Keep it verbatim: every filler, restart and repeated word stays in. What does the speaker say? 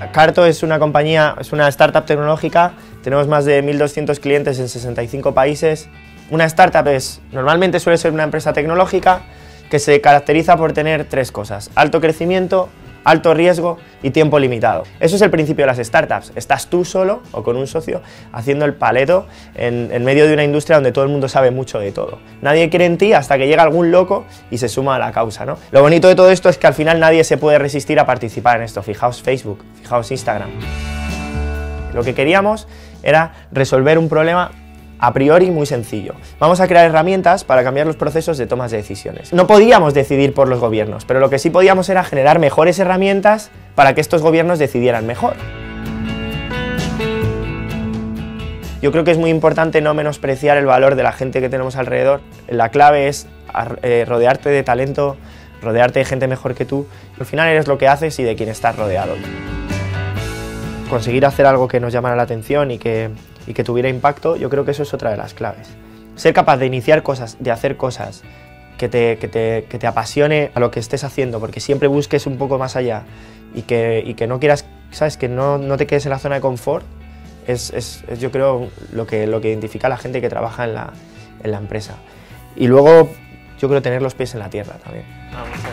Carto es una compañía, es una startup tecnológica, tenemos más de mil doscientos clientes en sesenta y cinco países. Una startup es, normalmente suele ser una empresa tecnológica que se caracteriza por tener tres cosas: alto crecimiento, alto riesgo y tiempo limitado. Eso es el principio de las startups. Estás tú solo o con un socio haciendo el paleto en, en medio de una industria donde todo el mundo sabe mucho de todo. Nadie quiere en ti hasta que llega algún loco y se suma a la causa, ¿no? Lo bonito de todo esto es que al final nadie se puede resistir a participar en esto. Fijaos Facebook, fijaos Instagram. Lo que queríamos era resolver un problema a priori muy sencillo. Vamos a crear herramientas para cambiar los procesos de tomas de decisiones. No podíamos decidir por los gobiernos, pero lo que sí podíamos era generar mejores herramientas para que estos gobiernos decidieran mejor. Yo creo que es muy importante no menospreciar el valor de la gente que tenemos alrededor. La clave es eh, rodearte de talento, rodearte de gente mejor que tú. Al final eres lo que haces y de quien estás rodeado. Conseguir hacer algo que nos llamara la atención y que y que tuviera impacto, yo creo que eso es otra de las claves. Ser capaz de iniciar cosas, de hacer cosas que te, que te, que te apasione a lo que estés haciendo, porque siempre busques un poco más allá y que, y que no quieras, ¿sabes? Que no, no te quedes en la zona de confort, es, es, es yo creo lo que, lo que identifica a la gente que trabaja en la, en la empresa. Y luego yo creo tener los pies en la tierra también. Vamos.